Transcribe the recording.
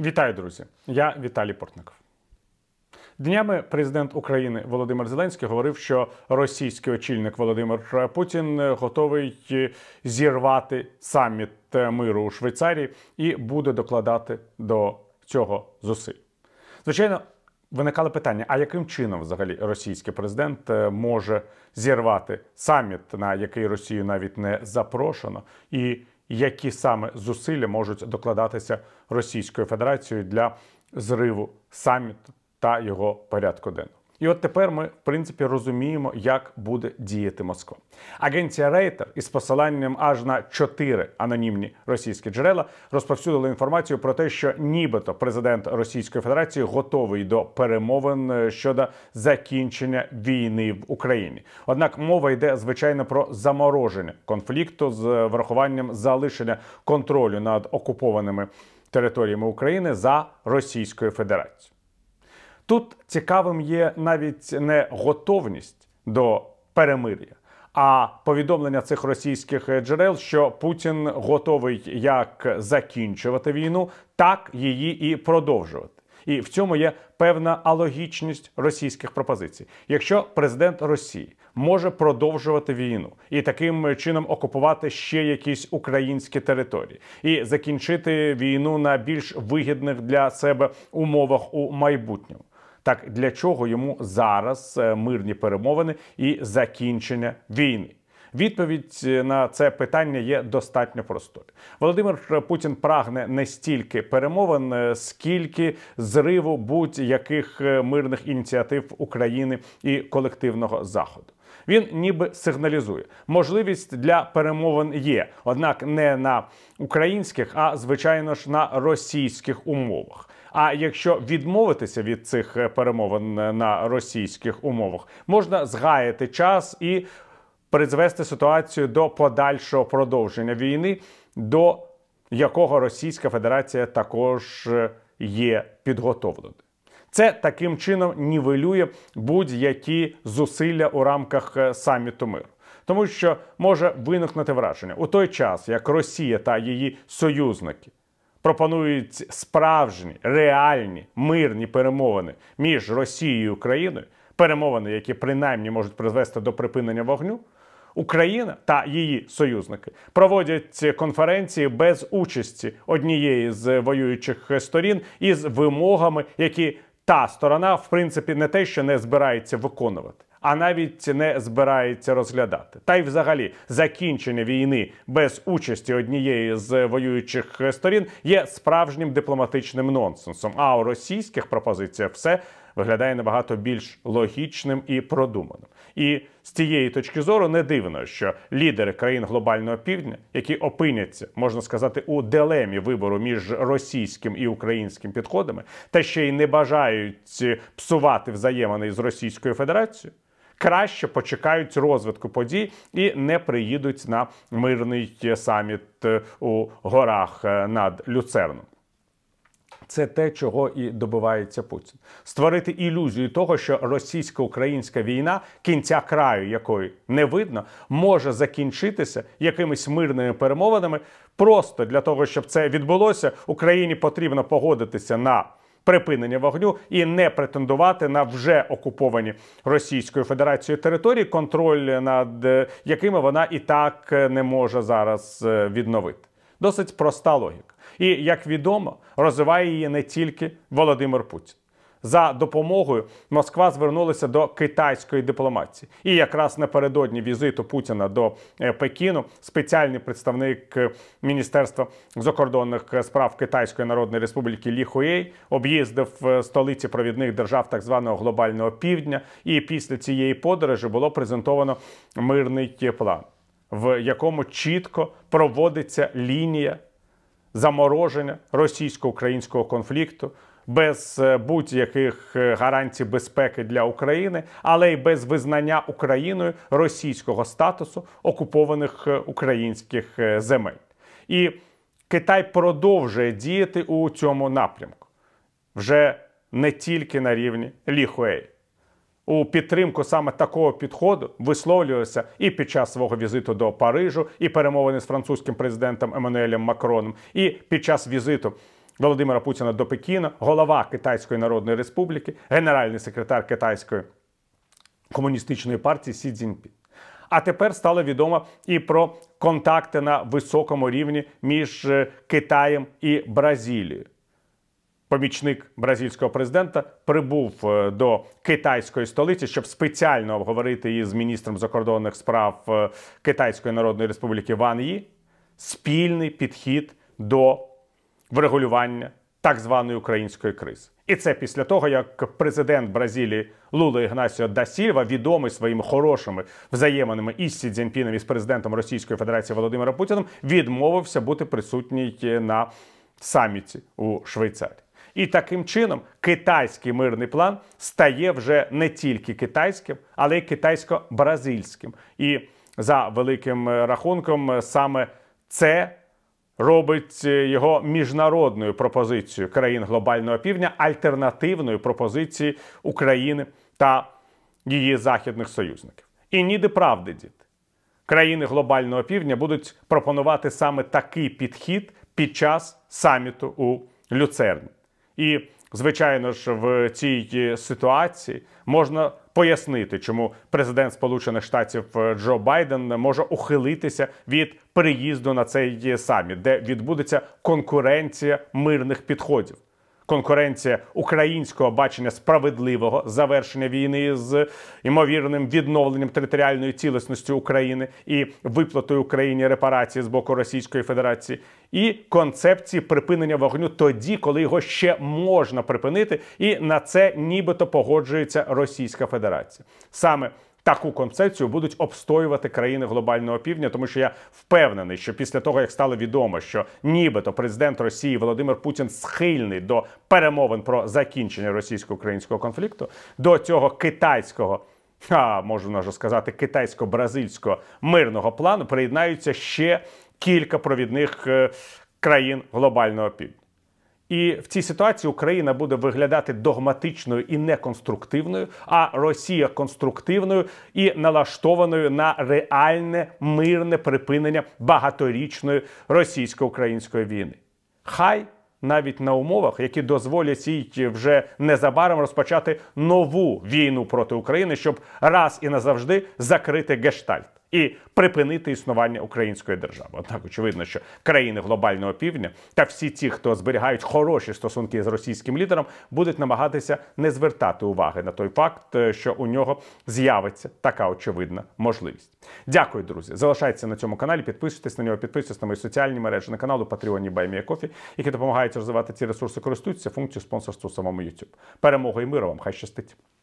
Вітаю, друзі! Я Віталій Портников. Днями президент України Володимир Зеленський говорив, що російський очільник Володимир Путін готовий зірвати саміт миру у Швейцарії і буде докладати до цього зусиль. Звичайно, виникало питання, а яким чином взагалі російський президент може зірвати саміт, на який Росію навіть не запрошено, і які саме зусилля можуть докладатися Російською Федерацією для зриву саміту та його порядку денного. І от тепер ми, в принципі, розуміємо, як буде діяти Москва. Агенція Рейтер із посиланням аж на 4 анонімні російські джерела розповсюдила інформацію про те, що нібито президент Російської Федерації готовий до перемовин щодо закінчення війни в Україні. Однак мова йде, звичайно, про замороження конфлікту з врахуванням залишення контролю над окупованими територіями України за Російською Федерацією. Тут цікавим є навіть не готовність до перемир'я, а повідомлення цих російських джерел, що Путін готовий як закінчувати війну, так її і продовжувати. І в цьому є певна алогічність російських пропозицій. Якщо президент Росії може продовжувати війну і таким чином окупувати ще якісь українські території і закінчити війну на більш вигідних для себе умовах у майбутньому, так для чого йому зараз мирні перемовини і закінчення війни? Відповідь на це питання є достатньо простою. Володимир Путін прагне не стільки перемовин, скільки зриву будь-яких мирних ініціатив України і колективного Заходу. Він ніби сигналізує, можливість для перемовин є, однак не на українських, а, звичайно ж, на російських умовах. А якщо відмовитися від цих перемовин на російських умовах, можна згаяти час і призвести ситуацію до подальшого продовження війни, до якого Російська Федерація також є підготовленою. Це таким чином нівелює будь-які зусилля у рамках саміту миру. Тому що може виникнути враження, у той час, як Росія та її союзники пропонують справжні, реальні, мирні перемовини між Росією і Україною, перемовини, які принаймні можуть призвести до припинення вогню, Україна та її союзники проводять конференції без участі однієї з воюючих сторін із вимогами, які та сторона, в принципі, не те, що не збирається виконувати, а навіть не збирається розглядати. Та й взагалі закінчення війни без участі однієї з воюючих сторін є справжнім дипломатичним нонсенсом. А у російських пропозиціях все виглядає набагато більш логічним і продуманим. І з цієї точки зору не дивно, що лідери країн глобального півдня, які опиняться, можна сказати, у дилемі вибору між російським і українським підходами, та ще й не бажають псувати взаємини з Російською Федерацією, краще почекають розвитку подій і не приїдуть на мирний саміт у горах над Люцерном. Це те, чого і добивається Путін. Створити ілюзію того, що російсько-українська війна, кінця краю якої не видно, може закінчитися якимись мирними перемовинами. Просто для того, щоб це відбулося, Україні потрібно погодитися на припинення вогню і не претендувати на вже окуповані Російською Федерацією території, контроль над якими вона і так не може зараз відновити. Досить проста логіка. І, як відомо, розвиває її не тільки Володимир Путін. За допомогою Москва звернулася до китайської дипломатії. І якраз напередодні візиту Путіна до Пекіну спеціальний представник Міністерства закордонних справ Китайської Народної Республіки Лі Хуей об'їздив столиці провідних держав так званого глобального півдня. І після цієї подорожі було презентовано мирний план, в якому чітко проводиться лінія замороження російсько-українського конфлікту, без будь-яких гарантій безпеки для України, але й без визнання Україною російського статусу окупованих українських земель. І Китай продовжує діяти у цьому напрямку. Вже не тільки на рівні Лі Хуей. У підтримку саме такого підходу висловлювався і під час свого візиту до Парижу, і перемовини з французьким президентом Еммануелем Макроном, і під час візиту Володимира Путіна до Пекіна, голова Китайської Народної Республіки, генеральний секретар Китайської комуністичної партії Сі Цзіньпін. А тепер стало відомо і про контакти на високому рівні між Китаєм і Бразилією. Помічник бразильського президента прибув до китайської столиці, щоб спеціально обговорити із міністром закордонних справ Китайської Народної Республіки Ван Ї спільний підхід до врегулювання так званої української кризи. І це після того, як президент Бразилії Лула Ігнасіо да Сільва, відомий своїми хорошими взаєминами із Сі Цзіньпіном і з президентом Російської Федерації Володимиром Путіним, відмовився бути присутній на саміті у Швейцарії. І таким чином китайський мирний план стає вже не тільки китайським, але й китайсько-бразильським. І за великим рахунком саме це робить його міжнародною пропозицією країн глобального півдня, альтернативною пропозиції України та її західних союзників. І ніде правди, діти. Країни глобального півдня будуть пропонувати саме такий підхід під час саміту у Люцерні. І, звичайно ж, в цій ситуації можна пояснити, чому президент Сполучених Штатів Джо Байден може ухилитися від приїзду на цей саміт, де відбудеться конкуренція мирних підходів. Конкуренція українського бачення справедливого завершення війни з ймовірним відновленням територіальної цілісності України і виплатою Україні репарації з боку Російської Федерації, і концепції припинення вогню тоді, коли його ще можна припинити, і на це нібито погоджується Російська Федерація. Саме таку концепцію будуть обстоювати країни глобального півдня, тому що я впевнений, що після того, як стало відомо, що нібито президент Росії Володимир Путін схильний до перемовин про закінчення російсько-українського конфлікту, до цього китайського, можна вже сказати, китайсько-бразильського мирного плану приєднаються ще кілька провідних країн глобального півдня. І в цій ситуації Україна буде виглядати догматичною і неконструктивною, а Росія конструктивною і налаштованою на реальне мирне припинення багаторічної російсько-української війни. Хай навіть на умовах, які дозволять їй вже незабаром розпочати нову війну проти України, щоб раз і назавжди закрити гештальт і припинити існування української держави. Однак, очевидно, що країни глобального півдня та всі ті, хто зберігають хороші стосунки з російським лідером, будуть намагатися не звертати уваги на той факт, що у нього з'явиться така очевидна можливість. Дякую, друзі. Залишайтеся на цьому каналі, підписуйтесь на нього, підписуйтесь на мої соціальні мережі, на канал у Patreon Buy Me a Coffee, які допомагають розвивати ці ресурси, користуються функцією спонсорства у самому YouTube. Перемоги і миру вам, хай щастить!